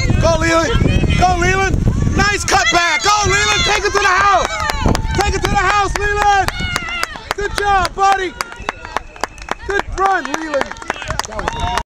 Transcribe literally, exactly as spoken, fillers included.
Go, Leland. Go, Leland. Nice cutback. Go, Leland. Take it to the house. Take it to the house, Leland. Good job, buddy.